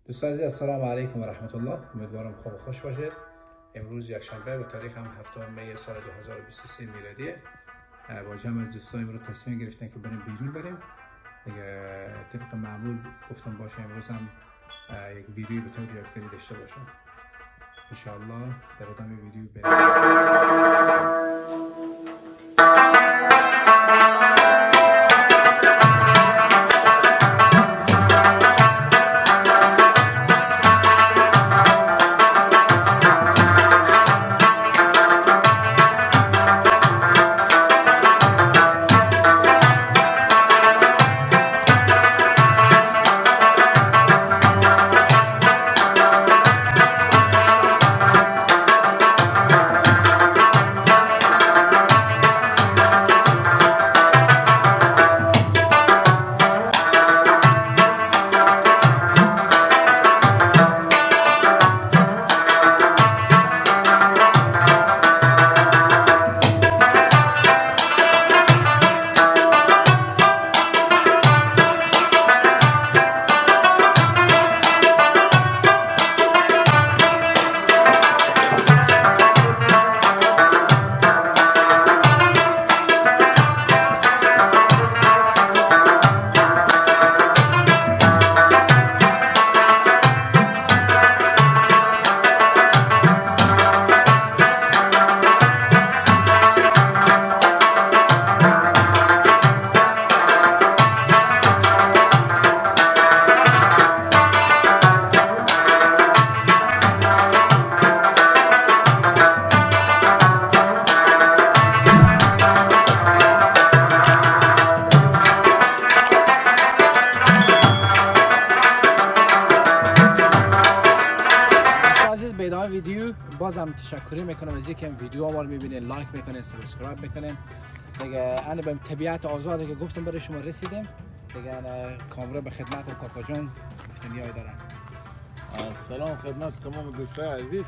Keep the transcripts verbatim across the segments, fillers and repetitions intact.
دوستان عزیز السلام علیکم و رحمت الله. امیدوارم خوب و خوش باشید. امروز یک شنبه و تاریخ هم هفتم می سال دو هزار و بیست و سه میلادی. با جمع از دوستان امروز تصمیم گرفتن که بریم بیرون بریم. دیگه طبق معمول گفتم باشه امروز هم یک ویدیو به طور یادگیری داشته باشم. ان شاء الله در ادامه ویدیو بریم. ویدیو بازم تشکری میکنم از اینکه ویدیو ما رو میبینید، لایک میکنید، سابسکرایب میکنید. دیگه انا به طبیعت آزادی که گفتم برای شما رسیدیم. دیگه انا کامرا به خدمت کاکا جان گفتنیای دارم. سلام خدمت تمام دوستان عزیز.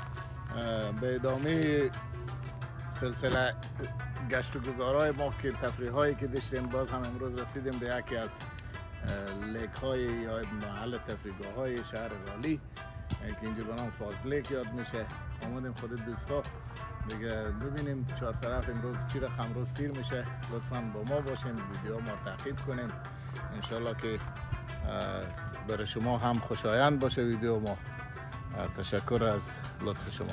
به ادامه سلسله گشت و گذارهای ما که تفریح هایی که داشتیم، باز هم امروز رسیدیم به یکی از لیک های یا محل تفریحگاه های شهر رالی که اینجا به نام فازلیک یاد میشه. آمدیم خود دوستا دیگه ببینیم چهار طرف امروز چی رقم روز تیر میشه. لطفا با ما باشین، ویدیو ما تعقیب کنین، انشالله که برای شما هم خوشایند باشه ویدیو ما. تشکر از لطف شما.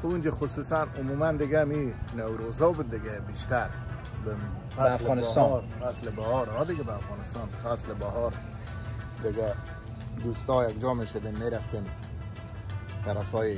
اونجا خصوصا عموما دیگه می نوروزا بود دیگه بیشتر به افغانستان فصل بهار ها دیگه به افغانستان فصل بهار دیگه دوستا یک جا می شدیم می رفتیم طرف های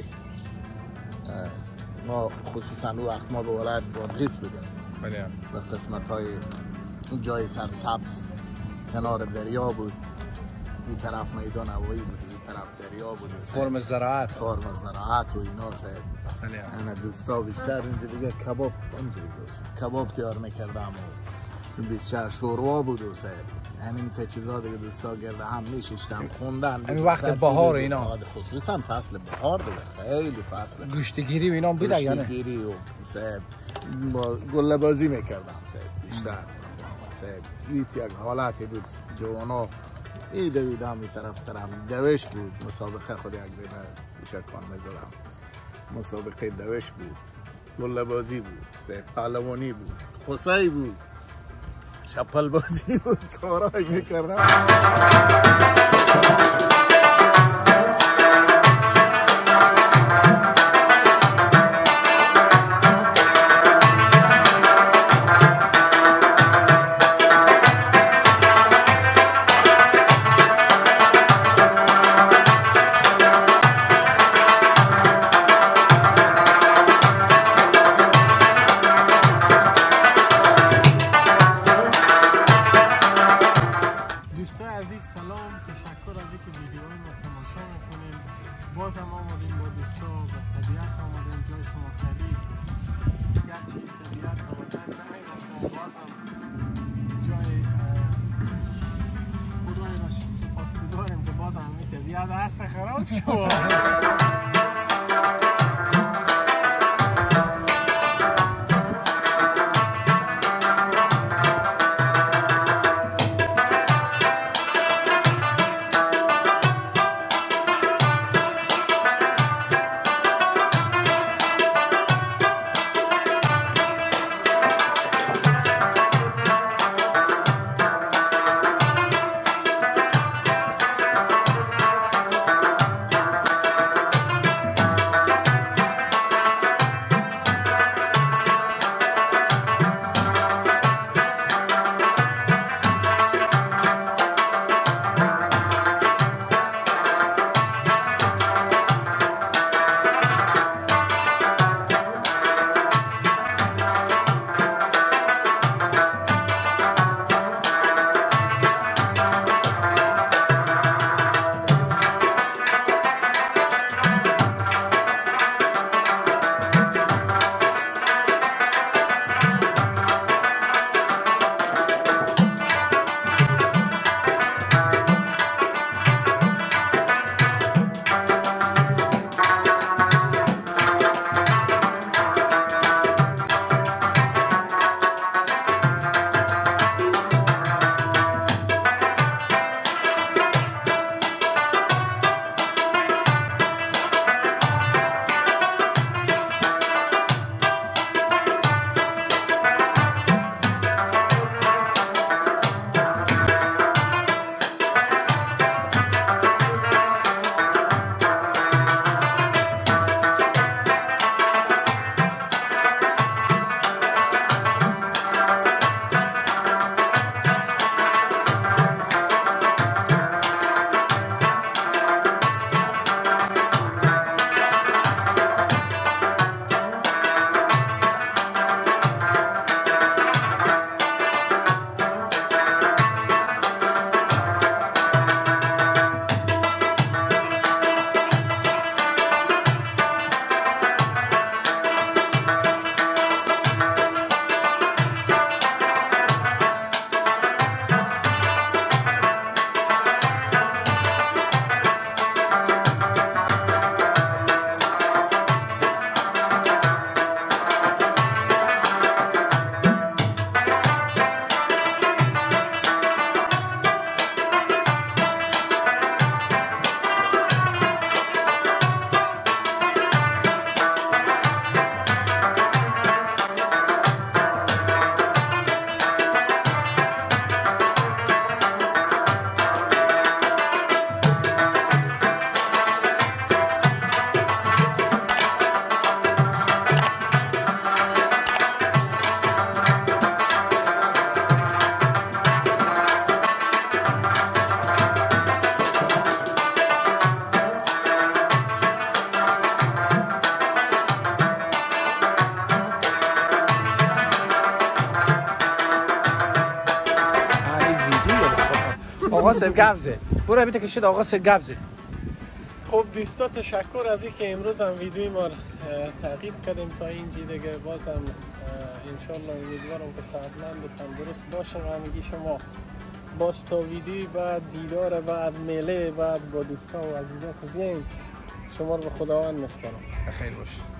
ما خصوصا اون وقت ما به ولایت بادغیس بودیم به قسمت های جای سرسبز کنار دریا بود این طرف میدان هوایی بود این طرف دریا بود فرم زراعت فرم زراعت و اینا صاحب انا دوستا بیشتر اینجا دیگه کباب کباب تیار میکردم و بیشتر شوروا بود و صاحب یعنی این چیزا دیگه دوستا گرده هم میشیشتم خوندن همین وقت بهار اینا خصوصا فصل بهار دیگه خیلی فصل گوشتگیری و اینا بود یعنی گوشتگیری و صاحب گله بازی میکردم صاحب بیشتر صاحب ایت یک حالتی بود جوانا ای دویدم این طرف طرف دوش بود مسابقه خود یک دیده بشکان میزدم مسابقه دوش بود گله بازی بود صاحب پهلوانی بود خصایی بود شپل بازی بود کارایی میکردم باز هم آمدیم با دوستا و طبیعت آمدیم جای شما خیلی گرچه طبیعت آمدن نه این باز هم جای خدای را سپاس گذاریم که باز هم این طبیعت هست خراب شد آقا سیب گبزه برو بیت کشید آقا سیب گبزه. خب دوستا تشکر از اینکه امروز هم ویدیوی ما تعقیب کردیم تا اینجا دیگه. بازم انشالله امیدوارم که صحتمند و تندرست باشیم همگی شما. باز تا ویدیوی بعد دیدار بعد میله بعد با دوستا و عزیزان که بیاییم شما رو به خداوند میسپارم. بخیر باشید.